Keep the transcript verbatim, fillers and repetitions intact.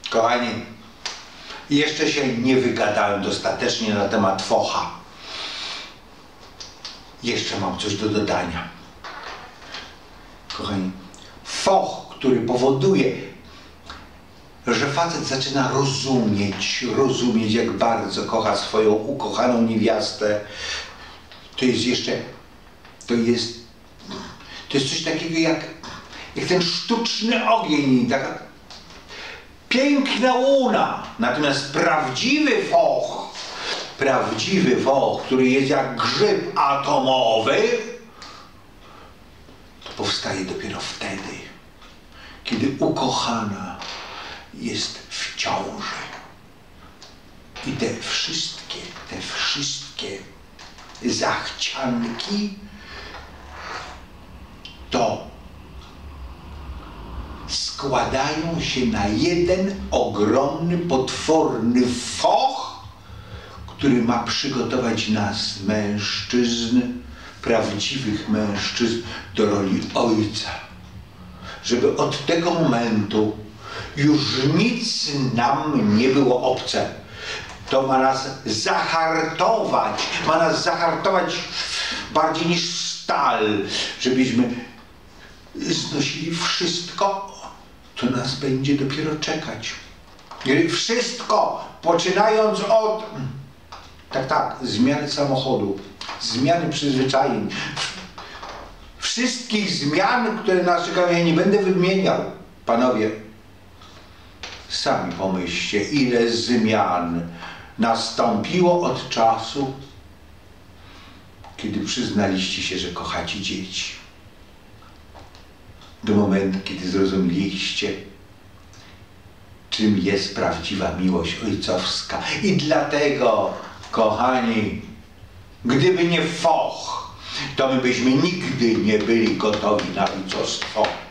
Kochani, jeszcze się nie wygadałem dostatecznie na temat focha. Jeszcze mam coś do dodania. Kochani, foch, który powoduje, że facet zaczyna rozumieć, rozumieć, jak bardzo kocha swoją ukochaną niewiastę, to jest jeszcze, to jest, to jest coś takiego jak, jak ten sztuczny ogień, taka piękna łuna. Natomiast prawdziwy foch, prawdziwy foch, który jest jak grzyb atomowy, to powstaje dopiero wtedy, kiedy ukochana jest w ciąży. I te wszystkie, te wszystkie zachcianki to składają się na jeden ogromny, potworny foch, który ma przygotować nas, mężczyzn, prawdziwych mężczyzn, do roli ojca. Żeby od tego momentu już nic nam nie było obce. To ma nas zahartować, ma nas zahartować bardziej niż stal, żebyśmy znosili wszystko, co nas będzie dopiero czekać. Wszystko, poczynając od, tak, tak, zmiany samochodu, zmiany przyzwyczajeń, wszystkich zmian, które nas czekają. Ja nie będę wymieniał. Panowie, sami pomyślcie, ile zmian nastąpiło od czasu, kiedy przyznaliście się, że kochacie dzieci, do momentu, kiedy zrozumieliście, czym jest prawdziwa miłość ojcowska. I dlatego, kochani, gdyby nie foch, to my byśmy nigdy nie byli gotowi na ojcostwo.